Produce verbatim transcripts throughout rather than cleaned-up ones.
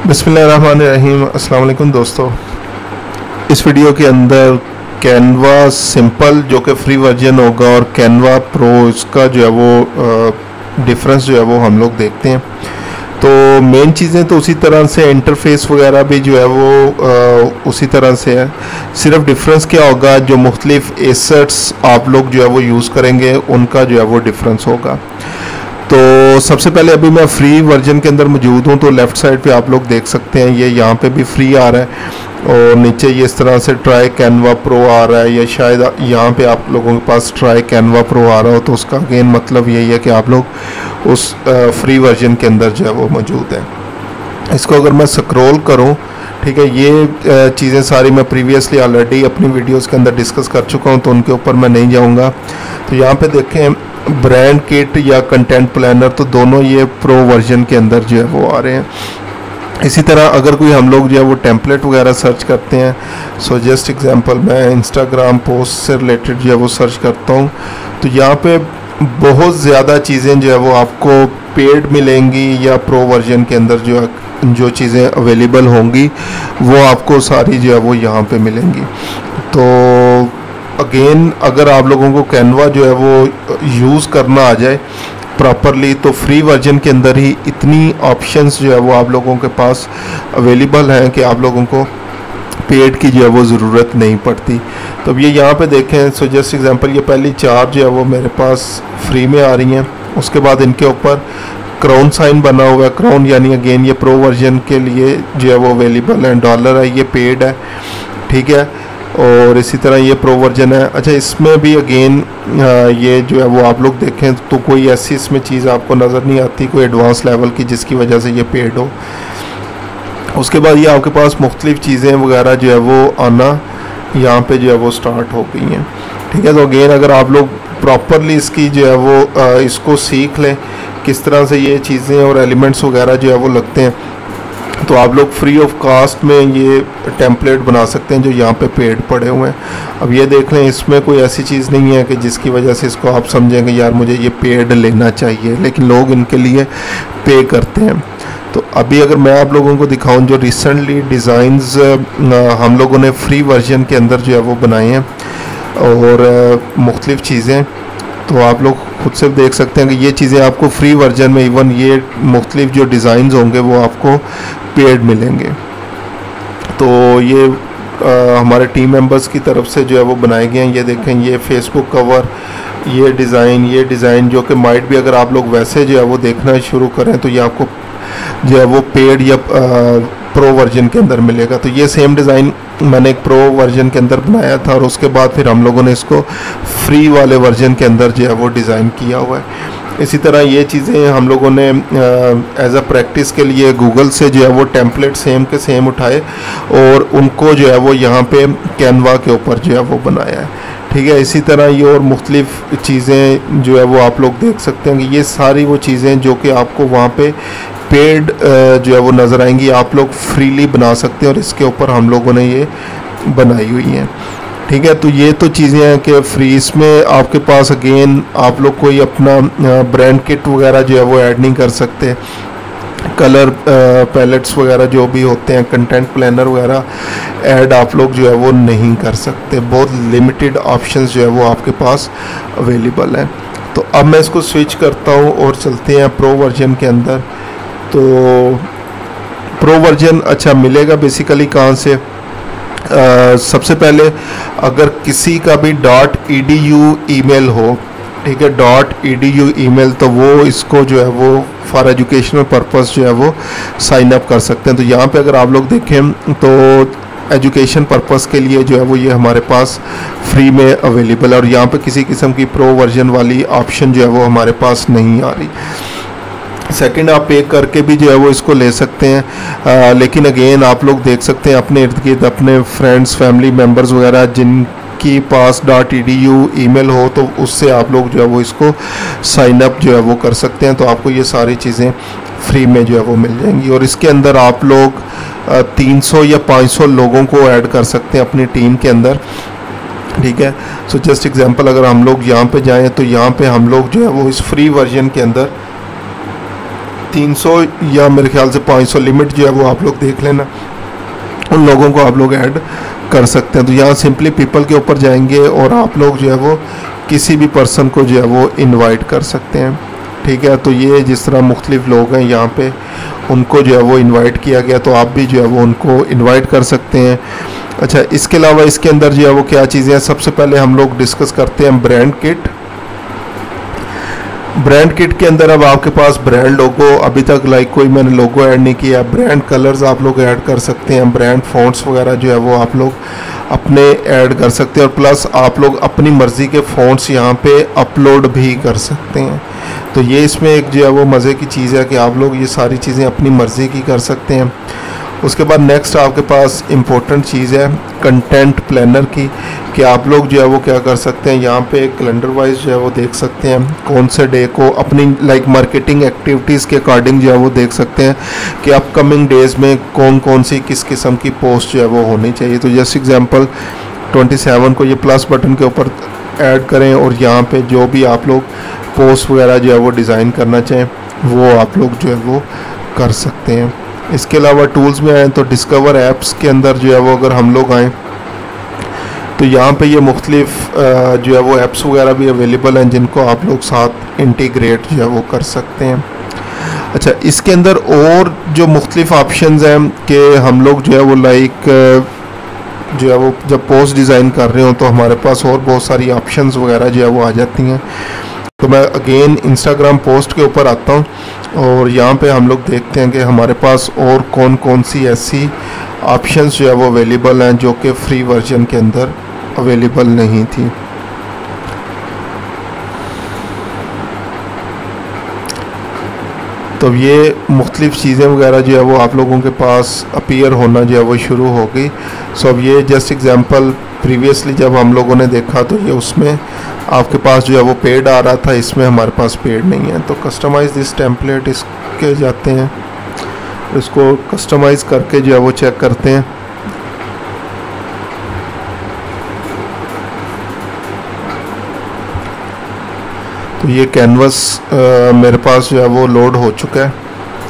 बिस्मिल्लाहिर्रहमानिर्रहीम। अस्सलाम वालेकुम दोस्तों, इस वीडियो के अंदर कैनवा सिंपल जो कि फ्री वर्जन होगा और कैनवा प्रो इसका जो है वो डिफरेंस जो है वो हम लोग देखते हैं। तो मेन चीज़ें तो उसी तरह से, इंटरफेस वगैरह भी जो है वो आ, उसी तरह से है। सिर्फ डिफरेंस क्या होगा, जो मुख्तलिफ एसेट्स आप लोग जो है वो यूज़ करेंगे उनका जो है वो डिफरेंस होगा। तो सबसे पहले अभी मैं फ्री वर्जन के अंदर मौजूद हूँ, तो लेफ़्ट साइड पे आप लोग देख सकते हैं ये यहाँ पे भी फ्री आ रहा है और नीचे ये इस तरह से ट्राई कैनवा प्रो आ रहा है, या शायद यहाँ पे आप लोगों के पास ट्राई कैनवा प्रो आ रहा हो, तो उसका अगेन मतलब यही है कि आप लोग उस फ्री वर्जन के अंदर जो है वो मौजूद है। इसको अगर मैं स्क्रॉल करूँ, ठीक है, ये चीज़ें सारी मैं प्रीवियसली ऑलरेडी अपनी वीडियोस के अंदर डिस्कस कर चुका हूँ, तो उनके ऊपर मैं नहीं जाऊँगा। तो यहाँ पे देखें ब्रांड किट या कंटेंट प्लानर, तो दोनों ये प्रो वर्जन के अंदर जो है वो आ रहे हैं। इसी तरह अगर कोई हम लोग जो है वो टेम्पलेट वगैरह सर्च करते हैं, सो जस्ट एग्जांपल मैं इंस्टाग्राम पोस्ट से रिलेटेड जो है वो सर्च करता हूँ, तो यहाँ पे बहुत ज़्यादा चीज़ें जो है वो आपको पेड मिलेंगी या प्रो वर्जन के अंदर जो है जो चीज़ें अवेलेबल होंगी वो आपको सारी जो है वो यहाँ पे मिलेंगी। तो अगेन अगर आप लोगों को कैनवा जो है वो यूज़ करना आ जाए प्रॉपरली, तो फ्री वर्जन के अंदर ही इतनी ऑप्शंस जो है वो आप लोगों के पास अवेलेबल हैं कि आप लोगों को पेड की जो है वो ज़रूरत नहीं पड़ती। तो अब ये यहाँ पे देखें, सो जस्ट एग्जांपल ये पहली चार जो है वो मेरे पास फ्री में आ रही हैं। उसके बाद इनके ऊपर क्राउन साइन बना हुआ है, क्राउन यानी अगेन ये प्रो वर्जन के लिए जो है वो अवेलेबल है, डॉलर है, ये पेड है, ठीक है। और इसी तरह ये प्रो वर्जन है। अच्छा, इसमें भी अगेन ये जो है वो आप लोग देखें तो कोई ऐसी इसमें चीज़ आपको नज़र नहीं आती कोई एडवांस लेवल की जिसकी वजह से ये पेड हो। उसके बाद ये आपके पास मुख्तलिफ चीज़ें वगैरह जो है वो आना यहाँ पे जो है वो स्टार्ट हो गई हैं, ठीक है। तो अगेन अगर आप लोग प्रॉपरली इसकी जो है वो इसको सीख लें किस तरह से ये चीज़ें और एलिमेंट्स वगैरह जो है वो लगते हैं, तो आप लोग फ्री ऑफ कास्ट में ये टेम्पलेट बना सकते हैं जो यहाँ पे पेड पड़े हुए हैं। अब ये देख लें, इसमें कोई ऐसी चीज़ नहीं है कि जिसकी वजह से इसको आप समझेंगे यार मुझे ये पेड लेना चाहिए, लेकिन लोग इनके लिए पे करते हैं। तो अभी अगर मैं आप लोगों को दिखाऊं जो रिसेंटली डिज़ाइंस हम लोगों ने फ्री वर्जन के अंदर जो है वो बनाए हैं और मुख्तलिफ चीज़ें, तो आप लोग खुद से देख सकते हैं कि ये चीज़ें आपको फ्री वर्जन में, इवन ये मुख्तलिफ जो डिज़ाइंस होंगे वो आपको पेड मिलेंगे। तो ये आ, हमारे टीम मेंबर्स की तरफ से जो है वो बनाए गए हैं। ये देखें, ये फेसबुक कवर, ये डिज़ाइन, ये डिज़ाइन जो कि माइट भी अगर आप लोग वैसे जो है वो देखना शुरू करें तो ये आपको जो है वो पेड या प्रो वर्जन के अंदर मिलेगा। तो ये सेम डिज़ाइन मैंने एक प्रो वर्जन के अंदर बनाया था और उसके बाद फिर हम लोगों ने इसको फ्री वाले वर्जन के अंदर जो है वो डिज़ाइन किया हुआ है। इसी तरह ये चीज़ें हम लोगों ने एज अ प्रैक्टिस के लिए गूगल से जो है वो टेम्पलेट सेम के सेम उठाए और उनको जो है वो यहाँ पे कैनवा के ऊपर जो है वो बनाया है, ठीक है। इसी तरह ये और मुख्तलिफ चीज़ें जो है वो आप लोग देख सकते हैं कि ये सारी वो चीज़ें जो कि आपको वहाँ पे पेड जो है वो नज़र आएंगी, आप लोग फ्रीली बना सकते हैं और इसके ऊपर हम लोगों ने ये बनाई हुई हैं, ठीक है। तो ये तो चीज़ें हैं कि फ्री, इसमें आपके पास अगेन आप लोग कोई अपना ब्रांड किट वगैरह जो है वो ऐड नहीं कर सकते, कलर पैलेट्स वगैरह जो भी होते हैं, कंटेंट प्लानर वगैरह ऐड आप लोग जो है वो नहीं कर सकते। बहुत लिमिटेड ऑप्शंस जो है वो आपके पास अवेलेबल हैं। तो अब मैं इसको स्विच करता हूँ और चलते हैं प्रो वर्जन के अंदर। तो प्रो वर्जन अच्छा मिलेगा बेसिकली कहाँ से, आ, सबसे पहले अगर किसी का भी dot E D U email हो, ठीक है, dot E D U email, तो वो इसको जो है वो फॉर एजुकेशनल पर्पस जो है वो साइन अप कर सकते हैं। तो यहाँ पे अगर आप लोग देखें तो एजुकेशन पर्पस के लिए जो है वो ये हमारे पास फ्री में अवेलेबल है और यहाँ पे किसी किस्म की प्रो वर्जन वाली ऑप्शन जो है वो हमारे पास नहीं आ रही। सेकंड, आप पे करके भी जो है वो इसको ले सकते हैं, आ, लेकिन अगेन आप लोग देख सकते हैं अपने इर्द गिर्द अपने फ्रेंड्स फैमिली मेम्बर्स वगैरह जिनकी पास dot E D U email हो, तो उससे आप लोग जो है वो इसको साइन अप जो है वो कर सकते हैं। तो आपको ये सारी चीज़ें फ्री में जो है वो मिल जाएंगी और इसके अंदर आप लोग तीन सौ या पाँच सौ लोगों को ऐड कर सकते हैं अपनी टीम के अंदर, ठीक है। सो जस्ट एग्जांपल अगर हम लोग यहाँ पे जाएं तो यहाँ पे हम लोग जो है वो इस फ्री वर्जन के अंदर तीन सौ या मेरे ख्याल से पाँच सौ लिमिट जो है वो आप लोग देख लेना, उन लोगों को आप लोग ऐड कर सकते हैं। तो यहाँ सिंपली पीपल के ऊपर जाएंगे और आप लोग जो है वो किसी भी पर्सन को जो है वो इनवाइट कर सकते हैं, ठीक है। तो ये जिस तरह मुख्तलिफ लोग हैं यहाँ पे उनको जो है वो इनवाइट किया गया, तो आप भी जो है वो उनको इनवाइट कर सकते हैं। अच्छा, इसके अलावा इसके अंदर जो है वो क्या चीज़ें हैं, सबसे पहले हम लोग डिस्कस करते हैं ब्रांड किट। ब्रांड किट के अंदर अब आपके पास ब्रांड लोगो, अभी तक लाइक कोई मैंने लोगो ऐड नहीं किया। ब्रांड कलर्स आप लोग ऐड कर सकते हैं, ब्रांड फॉन्ट्स वगैरह जो है वो आप लोग अपने ऐड कर सकते हैं, और प्लस आप लोग अपनी मर्ज़ी के फॉन्ट्स यहाँ पे अपलोड भी कर सकते हैं। तो ये इसमें एक जो है वो मज़े की चीज़ है कि आप लोग ये सारी चीज़ें अपनी मर्ज़ी की कर सकते हैं। उसके बाद नेक्स्ट आपके पास इम्पोर्टेंट चीज़ है कंटेंट प्लानर की, कि आप लोग जो है वो क्या कर सकते हैं, यहाँ पे कैलेंडर वाइज जो है वो देख सकते हैं कौन से डे को अपनी लाइक मार्केटिंग एक्टिविटीज़ के अकॉर्डिंग जो है वो देख सकते हैं कि अपकमिंग डेज़ में कौन कौन सी किस किस्म की पोस्ट जो है वो होनी चाहिए। तो जस्ट एग्जांपल सत्ताईस को ये प्लस बटन के ऊपर ऐड करें और यहाँ पे जो भी आप लोग पोस्ट वगैरह जो है वो डिज़ाइन करना चाहें वो आप लोग जो है वो कर सकते हैं। इसके अलावा टूल्स में आएँ तो डिस्कवर ऐप्स के अंदर जो है वो अगर हम लोग आएँ तो यहाँ पे ये मुख्तलिफ जो है वो ऐप्स वगैरह भी अवेलेबल हैं जिनको आप लोग साथ इंटीग्रेट जो है वो कर सकते हैं। अच्छा, इसके अंदर और जो मुख्तलिफ ऑप्शंस हैं कि हम लोग जो है वो लाइक जो है वो जब पोस्ट डिज़ाइन कर रहे हो तो हमारे पास और बहुत सारी ऑप्शंस वगैरह जो है वो आ जाती हैं। तो मैं अगेन इंस्टाग्राम पोस्ट के ऊपर आता हूँ और यहाँ पे हम लोग देखते हैं कि हमारे पास और कौन कौन सी ऐसी ऑप्शंस जो है वो अवेलेबल हैं जो कि फ्री वर्जन के अंदर अवेलेबल नहीं थी। तो ये मुख्तलिफ चीज़ें वगैरह जो है वो आप लोगों के पास अपीयर होना जो है वो शुरू हो गई। सो अब ये जस्ट एग्जांपल प्रीवियसली जब हम लोगों ने देखा तो ये उसमें आपके पास जो है वो पेड आ रहा था, इसमें हमारे पास पेड नहीं है। तो कस्टमाइज़ दिस टेम्पलेट इसके जाते हैं, इसको कस्टमाइज़ करके जो है वो चेक करते हैं। तो ये कैनवस मेरे पास जो है वो लोड हो चुका है।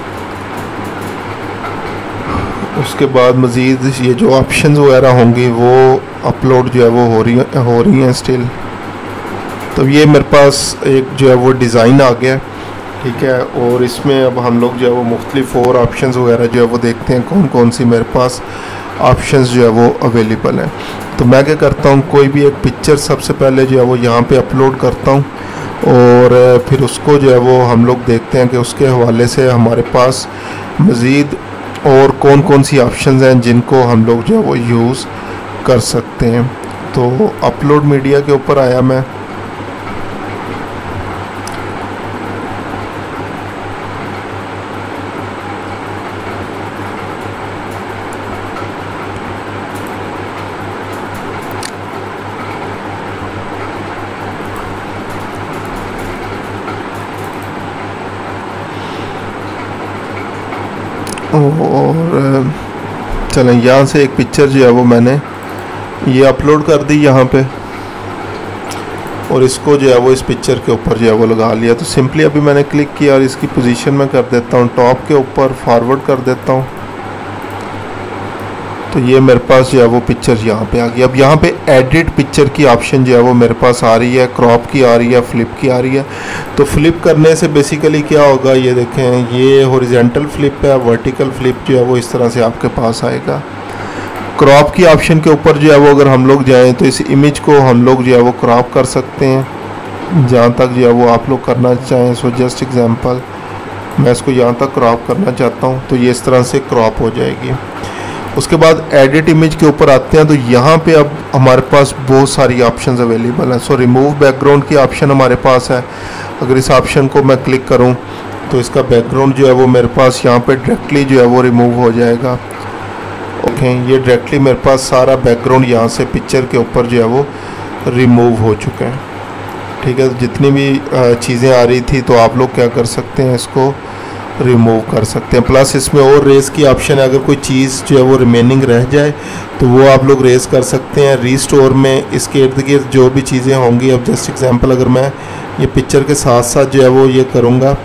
उसके बाद मज़ीद ये जो ऑप्शंस वगैरह होंगी वो अपलोड जो है वो हो रही हो रही हैं स्टिल। तो ये मेरे पास एक जो है वो डिज़ाइन आ गया, ठीक है। और इसमें अब हम लोग जो है वो मुख्तलिफ और ऑप्शंस वगैरह जो है वो देखते हैं कौन कौन सी मेरे पास ऑप्शंस जो है वो अवेलेबल हैं। तो मैं क्या करता हूँ, कोई भी एक पिक्चर सबसे पहले जो है वो यहाँ पे अपलोड करता हूँ और फिर उसको जो है वो हम लोग देखते हैं कि उसके हवाले से हमारे पास मज़ीद और कौन कौन सी ऑप्शंस हैं जिनको हम लोग जो है वो यूज़ कर सकते हैं। तो अपलोड मीडिया के ऊपर आया मैं, और चलें यहाँ से एक पिक्चर जो है वो मैंने ये अपलोड कर दी यहाँ पे और इसको जो है वो इस पिक्चर के ऊपर जो है वो लगा लिया। तो सिंपली अभी मैंने क्लिक किया और इसकी पोजीशन में कर देता हूँ टॉप के ऊपर, फॉरवर्ड कर देता हूँ। तो ये मेरे पास जो है वो पिक्चर यहाँ पे आ गई। अब यहाँ पे एडिट पिक्चर की ऑप्शन जो है वो मेरे पास आ रही है, क्रॉप की आ रही है, फ्लिप की आ रही है। तो फ्लिप करने से बेसिकली क्या होगा, ये देखें ये हॉरिजॉन्टल फ्लिप है, वर्टिकल फ्लिप जो है वो इस तरह से आपके पास आएगा। क्रॉप की ऑप्शन के ऊपर जो है वो अगर हम लोग जाएँ तो इस इमेज को हम लोग जो है वो क्रॉप कर सकते हैं जहाँ तक जो है वो आप लोग करना चाहें। सो जस्ट एग्जांपल मैं इसको यहाँ तक क्रॉप करना चाहता हूँ तो ये इस तरह से क्रॉप हो जाएगी। उसके बाद एडिट इमेज के ऊपर आते हैं तो यहाँ पे अब हमारे पास बहुत सारी ऑप्शंस अवेलेबल हैं। सो रिमूव बैकग्राउंड की ऑप्शन हमारे पास है। अगर इस ऑप्शन को मैं क्लिक करूँ तो इसका बैकग्राउंड जो है वो मेरे पास यहाँ पे डायरेक्टली जो है वो रिमूव हो जाएगा। ओके, ये डायरेक्टली मेरे पास सारा बैकग्राउंड यहाँ से पिक्चर के ऊपर जो है वो रिमूव हो चुके हैं, ठीक है। जितनी भी चीज़ें आ रही थी तो आप लोग क्या कर सकते हैं, इसको रिमूव कर सकते हैं। प्लस इसमें और रेस की ऑप्शन है, अगर कोई चीज़ जो है वो रिमेनिंग रह जाए तो वो आप लोग रेस कर सकते हैं। रीस्टोर में इसके इर्द गिर्द जो भी चीज़ें होंगी, अब जस्ट एग्जांपल अगर मैं ये पिक्चर के साथ साथ जो है वो ये करूँगा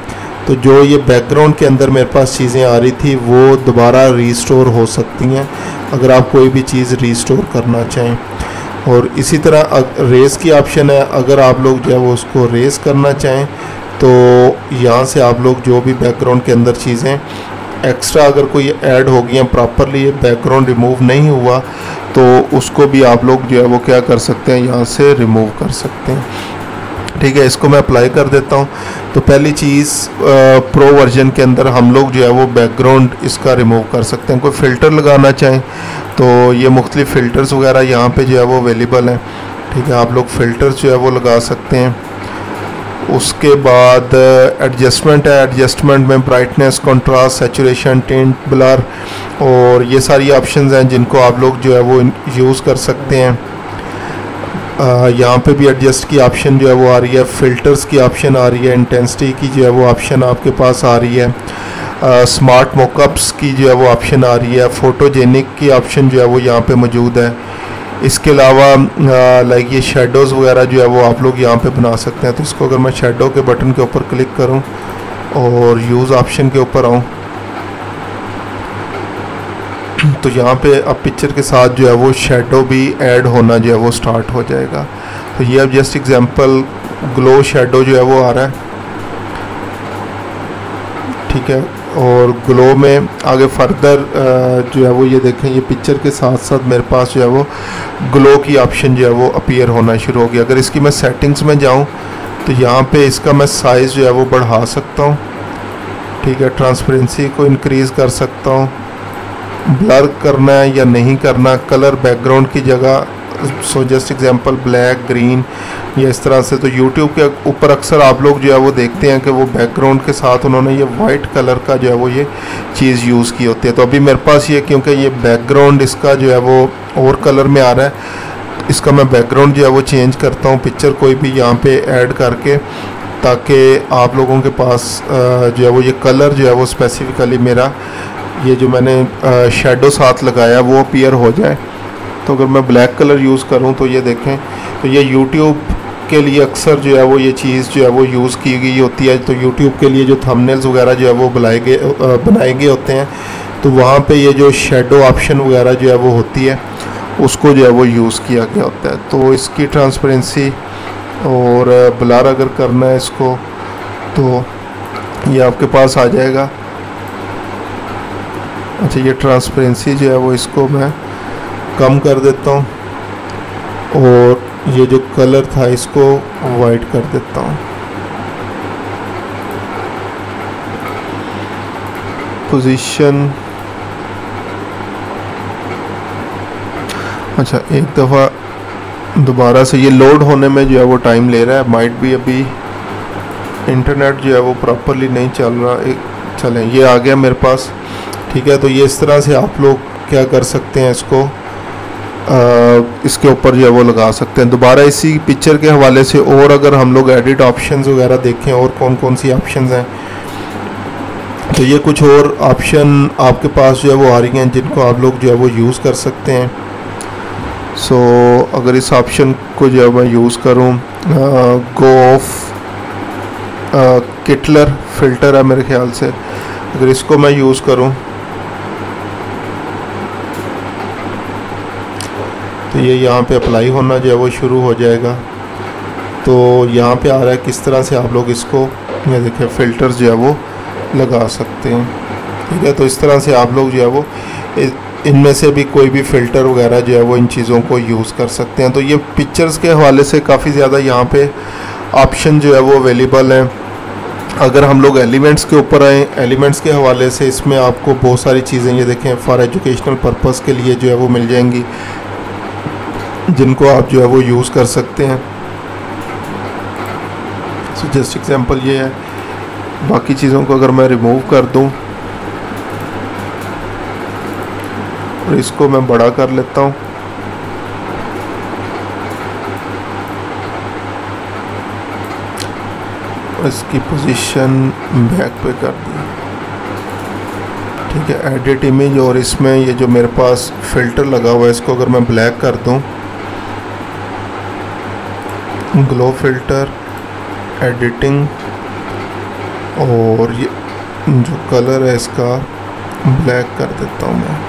तो जो ये बैकग्राउंड के अंदर मेरे पास चीज़ें आ रही थी वो दोबारा रीस्टोर हो सकती हैं अगर आप कोई भी चीज़ रीस्टोर करना चाहें। और इसी तरह रेस की ऑप्शन है, अगर आप लोग जो है वो उसको रेस करना चाहें तो यहाँ से आप लोग जो भी बैकग्राउंड के अंदर चीज़ें एक्स्ट्रा अगर कोई ऐड हो गई हैं, प्रॉपरली बैकग्राउंड रिमूव नहीं हुआ, तो उसको भी आप लोग जो है वो क्या कर सकते हैं, यहाँ से रिमूव कर सकते हैं। ठीक है, इसको मैं अप्लाई कर देता हूँ। तो पहली चीज़ प्रो वर्जन के अंदर हम लोग जो है वो बैकग्राउंड इसका रिमूव कर सकते हैं। कोई फ़िल्टर लगाना चाहें तो ये मुख्तलिफ़ फ़िल्टर्स वगैरह यहाँ पे जो है वो अवेलेबल हैं। ठीक है, आप लोग फ़िल्टर्स जो है वो लगा सकते हैं। उसके बाद एडजस्टमेंट है, एडजस्टमेंट में brightness, contrast, saturation, tint, blur और ये सारी ऑप्शंस हैं जिनको आप लोग जो है वो यूज़ कर सकते हैं। यहाँ पे भी एडजस्ट की ऑप्शन जो है वो आ रही है, फ़िल्टर्स की ऑप्शन आ रही है, इंटेंसिटी की जो है वो ऑप्शन आपके पास आ रही है, स्मार्ट मॉकअप्स की जो है वो ऑप्शन आ रही है, फ़ोटोजेनिक की ऑप्शन जो है वो यहाँ पे मौजूद है। इसके अलावा लाइक ये शेडोज़ वगैरह जो है वो आप लोग यहाँ पे बना सकते हैं। तो इसको अगर मैं शेडो के बटन के ऊपर क्लिक करूँ और यूज़ ऑप्शन के ऊपर आऊँ तो यहाँ पे अब पिक्चर के साथ जो है वो शेडो भी ऐड होना जो है वो स्टार्ट हो जाएगा। तो ये अब जस्ट एग्जांपल ग्लो शेडो जो है वो आ रहा है। ठीक है, और ग्लो में आगे फर्दर जो है वो ये देखें, ये पिक्चर के साथ साथ मेरे पास जो है वो ग्लो की ऑप्शन जो है वो अपीयर होना शुरू हो गया। अगर इसकी मैं सेटिंग्स में जाऊँ तो यहाँ पे इसका मैं साइज़ जो है वो बढ़ा सकता हूँ। ठीक है, ट्रांसपेरेंसी को इंक्रीज़ कर सकता हूँ, ब्लर करना है या नहीं करना, कलर बैकग्राउंड की जगह, so just example black, green या इस तरह से। तो यूट्यूब के ऊपर अक्सर आप लोग जो है वो देखते हैं कि वो बैकग्राउंड के साथ उन्होंने ये वाइट कलर का जो है वो ये चीज़ यूज़ की होती है। तो अभी मेरे पास ये, क्योंकि ये बैकग्राउंड इसका जो है वो और कलर में आ रहा है, इसका मैं बैकग्राउंड जो है वो चेंज करता हूँ पिक्चर कोई भी यहाँ पे ऐड करके, ताकि आप लोगों के पास जो है वो ये कलर जो है वो स्पेसिफिकली मेरा ये जो मैंने शेडो साथ लगाया वो अपीयर हो जाए। तो अगर मैं ब्लैक कलर यूज़ करूं तो ये देखें, तो ये यूट्यूब के लिए अक्सर जो है वो ये चीज़ जो है वो यूज़ की गई होती है। तो यूट्यूब के लिए जो थंबनेल्स वगैरह जो है वो बनाए गए बनाए गए होते हैं, तो वहाँ पे ये जो शेडो ऑप्शन वगैरह जो है वो होती है उसको जो है वो यूज़ किया गया होता है। तो इसकी ट्रांसपेरेंसी और ब्लर अगर करना है इसको तो ये आपके पास आ जाएगा। अच्छा, ये ट्रांसपेरेंसी जो है वो इसको मैं कम कर देता हूँ और ये जो कलर था इसको वाइट कर देता हूँ। पोजीशन, अच्छा एक दफ़ा दोबारा से ये लोड होने में जो है वो टाइम ले रहा है, माइट भी अभी इंटरनेट जो है वो प्रॉपरली नहीं चल रहा। एक चलें, ये आ गया मेरे पास। ठीक है, तो ये इस तरह से आप लोग क्या कर सकते हैं, इसको आ, इसके ऊपर जो है वो लगा सकते हैं। दोबारा इसी पिक्चर के हवाले से और अगर हम लोग एडिट ऑप्शंस वगैरह देखें और कौन कौन सी ऑप्शंस हैं, तो ये कुछ और ऑप्शन आपके पास जो है वो आ रही हैं जिनको आप लोग जो है वो यूज़ कर सकते हैं। सो so, अगर इस ऑप्शन को जो है मैं यूज़ करूँ, गो ऑफ किटलर फ़िल्टर है मेरे ख्याल से, अगर इसको मैं यूज़ करूँ तो ये यहाँ पे अप्लाई होना जो है वो शुरू हो जाएगा। तो यहाँ पे आ रहा है किस तरह से आप लोग इसको, ये देखिए फ़िल्टर्स जो है वो लगा सकते हैं। ठीक है, तो इस तरह से आप लोग जो है वो इनमें से भी कोई भी फ़िल्टर वगैरह जो है वो इन चीज़ों को यूज़ कर सकते हैं। तो ये पिक्चर्स के हवाले से काफ़ी ज़्यादा यहाँ पे ऑप्शन जो है वो अवेलेबल हैं। अगर हम लोग एलिमेंट्स के ऊपर आएँ, एलिमेंट्स के हवाले से इसमें आपको बहुत सारी चीज़ें ये देखें फॉर एजुकेशनल पर्पस के लिए जो है वो मिल जाएंगी, जिनको आप जो है वो यूज़ कर सकते हैं। सो जस्ट एग्जांपल ये है। बाकी चीज़ों को अगर मैं रिमूव कर दूं और इसको मैं बड़ा कर लेता हूं, इसकी पोजीशन बैक पे कर दी। ठीक है, एडिट इमेज, और इसमें ये जो मेरे पास फ़िल्टर लगा हुआ है इसको अगर मैं ब्लैक कर दूं, ग्लो फ़िल्टर, एडिटिंग, और ये जो कलर है इसका ब्लैक कर देता हूँ मैं।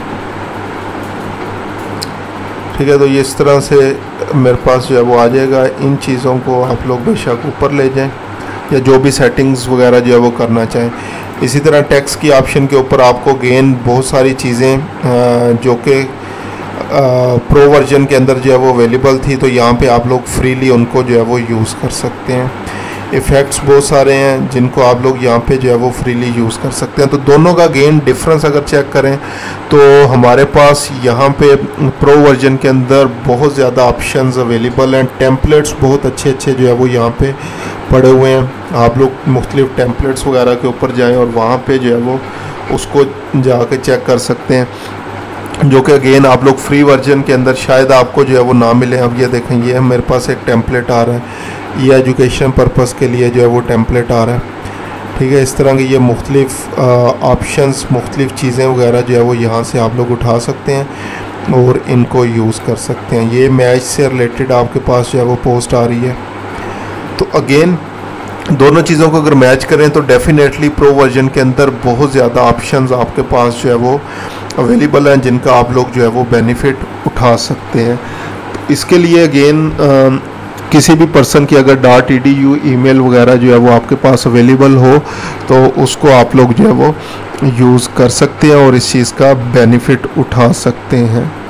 ठीक है, तो ये इस तरह से मेरे पास जो है वो आ जाएगा। इन चीज़ों को आप लोग बेशक ऊपर ले जाएं या जो भी सेटिंग्स वगैरह जो है वो करना चाहें। इसी तरह टैक्स की ऑप्शन के ऊपर आपको गेन बहुत सारी चीज़ें जो कि प्रो वर्जन के अंदर जो है वो अवेलेबल थी, तो यहाँ पे आप लोग फ्रीली उनको जो है वो यूज़ कर सकते हैं। इफ़ेक्ट्स बहुत सारे हैं जिनको आप लोग यहाँ पे जो है वो फ्रीली यूज़ कर सकते हैं। तो दोनों का गेन डिफरेंस अगर चेक करें तो हमारे पास यहाँ पे प्रो वर्जन के अंदर बहुत ज़्यादा ऑप्शंस अवेलेबल हैं। टेम्पलेट्स बहुत अच्छे अच्छे जो है वो यहाँ पे पड़े हुए हैं। आप लोग मुख्तलिफ टेम्पलेट्स वगैरह के ऊपर जाएँ और वहाँ पे जो है वो उसको जाके चेक कर सकते हैं, जो कि अगेन आप लोग फ्री वर्जन के अंदर शायद आपको जो है वो ना मिले। अब ये देखें, ये मेरे पास एक टेम्पलेट आ रहा है, ये एजुकेशन पर्पस के लिए जो है वो टेम्पलेट आ रहा है। ठीक है, इस तरह के ये मुख्तलिफ ऑप्शंस, मुख्तलिफ चीज़ें वगैरह जो है वो यहाँ से आप लोग उठा सकते हैं और इनको यूज़ कर सकते हैं। ये मैच से रिलेटेड आपके पास जो है वो पोस्ट आ रही है। तो अगेन दोनों चीज़ों को अगर मैच करें तो डेफिनेटली प्रो वर्जन के अंदर बहुत ज़्यादा ऑप्शंस आपके पास जो है वो अवेलेबल हैं जिनका आप लोग जो है वो बेनिफिट उठा सकते हैं। इसके लिए अगेन किसी भी पर्सन की अगर dot E D U email वगैरह जो है वो आपके पास अवेलेबल हो तो उसको आप लोग जो है वो यूज़ कर सकते हैं और इस चीज़ का बेनिफिट उठा सकते हैं।